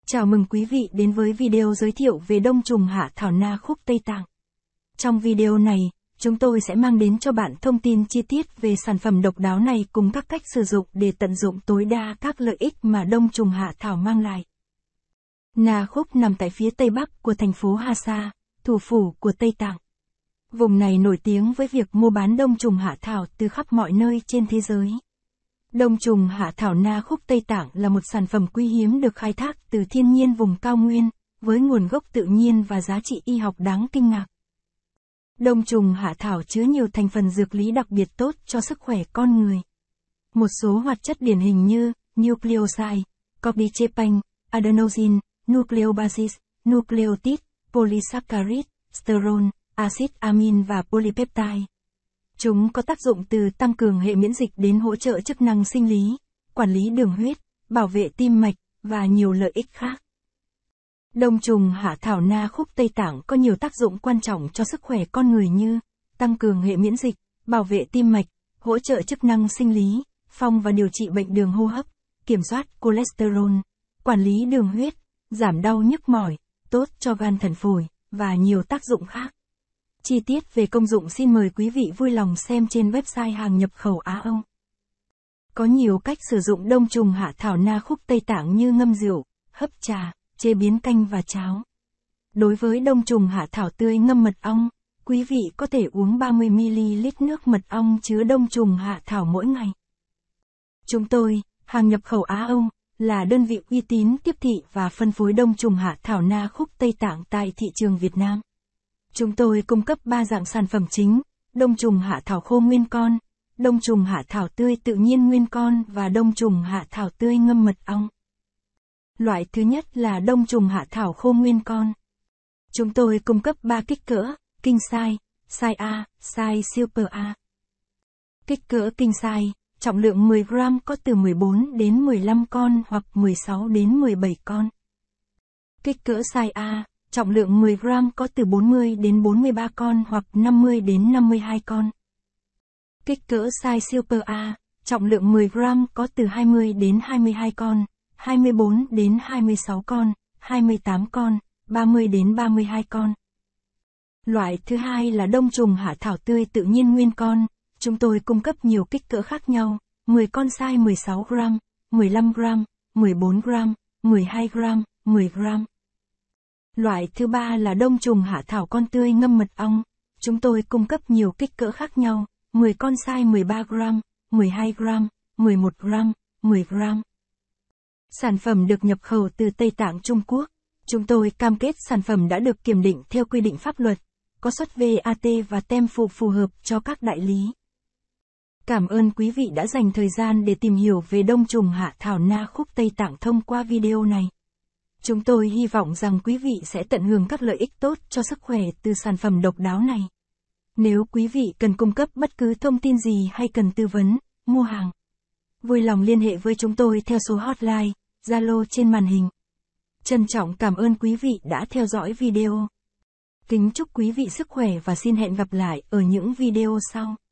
Chào mừng quý vị đến với video giới thiệu về đông trùng hạ thảo na khúc Tây Tạng. Trong video này, chúng tôi sẽ mang đến cho bạn thông tin chi tiết về sản phẩm độc đáo này cùng các cách sử dụng để tận dụng tối đa các lợi ích mà đông trùng hạ thảo mang lại. Na khúc nằm tại phía tây bắc của thành phố Hasa, thủ phủ của Tây Tạng. Vùng này nổi tiếng với việc mua bán đông trùng hạ thảo từ khắp mọi nơi trên thế giới. Đông trùng hạ thảo na khúc Tây Tạng là một sản phẩm quý hiếm được khai thác từ thiên nhiên vùng cao nguyên, với nguồn gốc tự nhiên và giá trị y học đáng kinh ngạc. Đông trùng hạ thảo chứa nhiều thành phần dược lý đặc biệt tốt cho sức khỏe con người. Một số hoạt chất điển hình như nucleoside, cordycepan, adenosine, nucleobasis, nucleotide, polysaccharide, sterol, axit amin và polypeptide. Chúng có tác dụng từ tăng cường hệ miễn dịch đến hỗ trợ chức năng sinh lý, quản lý đường huyết, bảo vệ tim mạch, và nhiều lợi ích khác. Đông trùng hạ thảo na khúc Tây Tạng có nhiều tác dụng quan trọng cho sức khỏe con người như tăng cường hệ miễn dịch, bảo vệ tim mạch, hỗ trợ chức năng sinh lý, phòng và điều trị bệnh đường hô hấp, kiểm soát cholesterol, quản lý đường huyết, giảm đau nhức mỏi, tốt cho gan thận phổi, và nhiều tác dụng khác. Chi tiết về công dụng xin mời quý vị vui lòng xem trên website hàng nhập khẩu Á Âu. Có nhiều cách sử dụng đông trùng hạ thảo na khúc Tây Tạng như ngâm rượu, hấp trà, chế biến canh và cháo. Đối với đông trùng hạ thảo tươi ngâm mật ong, quý vị có thể uống 30ml nước mật ong chứa đông trùng hạ thảo mỗi ngày. Chúng tôi, hàng nhập khẩu Á Âu, là đơn vị uy tín tiếp thị và phân phối đông trùng hạ thảo na khúc Tây Tạng tại thị trường Việt Nam. Chúng tôi cung cấp 3 dạng sản phẩm chính: đông trùng hạ thảo khô nguyên con, đông trùng hạ thảo tươi tự nhiên nguyên con và đông trùng hạ thảo tươi ngâm mật ong. Loại thứ nhất là đông trùng hạ thảo khô nguyên con. Chúng tôi cung cấp 3 kích cỡ: king size, size A, size super A. Kích cỡ king size, trọng lượng 10 gram có từ 14 đến 15 con hoặc 16 đến 17 con. Kích cỡ size A, trọng lượng 10 gram có từ 40 đến 43 con hoặc 50 đến 52 con. Kích cỡ size Super A, trọng lượng 10 gram có từ 20 đến 22 con, 24 đến 26 con, 28 con, 30 đến 32 con. Loại thứ hai là đông trùng hạ thảo tươi tự nhiên nguyên con. Chúng tôi cung cấp nhiều kích cỡ khác nhau: 10 con size 16 gram, 15 gram, 14 gram, 12 gram, 10 gram. Loại thứ ba là đông trùng hạ thảo con tươi ngâm mật ong. Chúng tôi cung cấp nhiều kích cỡ khác nhau: 10 con size 13 gram, 12 gram, 11 gram, 10 gram. Sản phẩm được nhập khẩu từ Tây Tạng Trung Quốc. Chúng tôi cam kết sản phẩm đã được kiểm định theo quy định pháp luật, có xuất VAT và tem phụ phù hợp cho các đại lý. Cảm ơn quý vị đã dành thời gian để tìm hiểu về đông trùng hạ thảo na khúc Tây Tạng thông qua video này. Chúng tôi hy vọng rằng quý vị sẽ tận hưởng các lợi ích tốt cho sức khỏe từ sản phẩm độc đáo này. Nếu quý vị cần cung cấp bất cứ thông tin gì hay cần tư vấn, mua hàng, vui lòng liên hệ với chúng tôi theo số hotline, Zalo trên màn hình. Trân trọng cảm ơn quý vị đã theo dõi video. Kính chúc quý vị sức khỏe và xin hẹn gặp lại ở những video sau.